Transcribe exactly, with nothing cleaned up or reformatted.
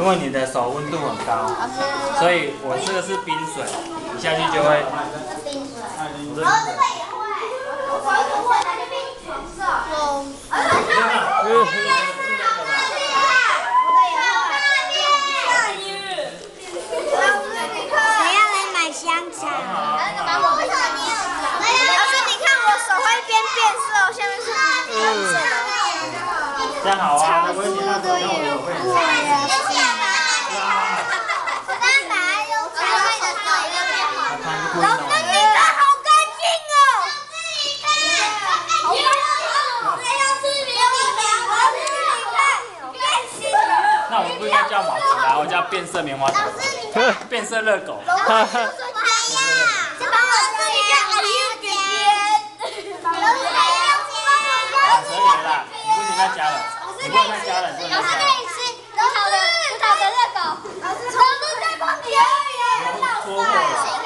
为你的手温度很高，所以我这个是冰水，一下去就会。 冰水。 我这然后这个也会，我手一会，它就变黄色。我。 香肠。 老师，你看我手会变变色，我下面是蓝色的。 这样好啊，那我你那手让我手会。 我刚刚把它用彩绘的做一个变好。 老师， 你看好干净哦。好干净哦。这要是你看， 那我不应该叫马吉拉，我叫变色棉花糖，变色热狗。再加了，你不能再加了，你不能再加了。 老师可以吃葡萄的葡萄的热狗。老师，老师在旁边。 搓过了。